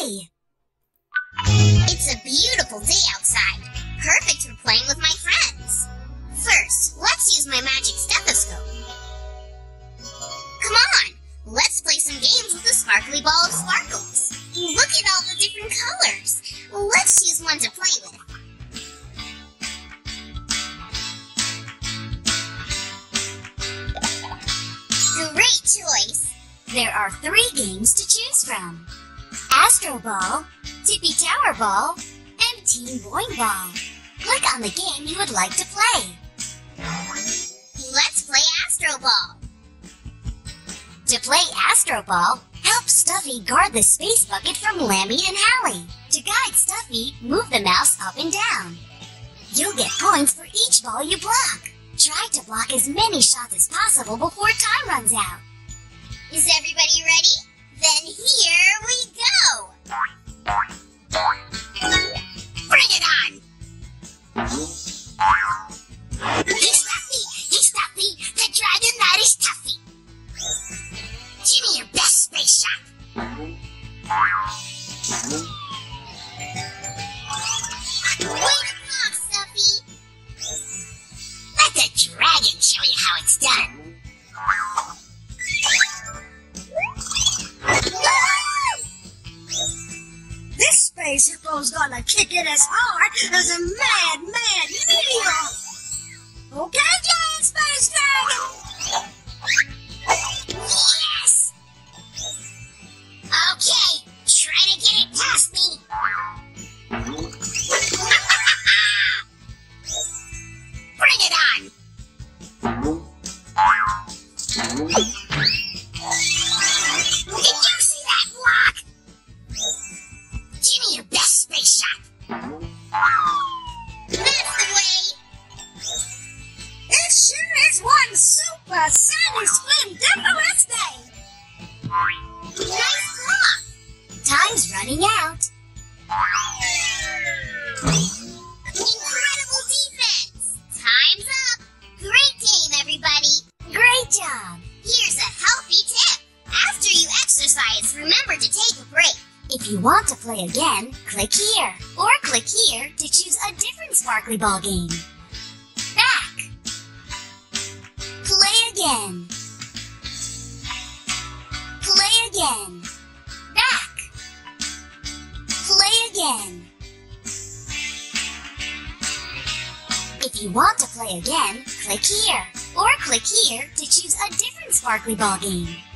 play! It's a beautiful day outside, perfect for playing with my friends. First, let's use my magic stethoscope. Come on, let's play some games with the sparkly ball of sparkles. Look at all the different colors. Let's choose one to play with. Great choice! There are 3 games to choose from. Astro Ball, Tippy Tower Ball, and Team Boing Ball. Click on the game you would like to play. Let's play Astro Ball. To play Astro Ball, help Stuffy guard the space bucket from Lammy and Hallie. To guide Stuffy, move the mouse up and down. You'll get points for each ball you block. Try to block as many shots as possible before time runs out. Is everybody ready? Then here we go! Bring it on! Hey Stuffy! The dragon that is Tuffy! Give me your best space shot! Way to block, Stuffy! Let the dragon show you how it's done! This space hippo's gonna kick it as hard as a mad meteor! Okay, giant space dragon! Yes! Okay, try to get it past me! Bring it on! Did you see that block? Give me your best space shot! That's the way! It sure is one super sunny splendiferous day! Nice block! Time's running out. Incredible defense! Time's up! Great game, everybody! Great job! Here's a healthy tip! After you exercise, remember to take a break. If you want to play again, click here. Or click here to choose a different sparkly ball game. Back. Play again. Play again. Back. Play again. If you want to play again, click here. Or click here to choose a different sparkly ball game.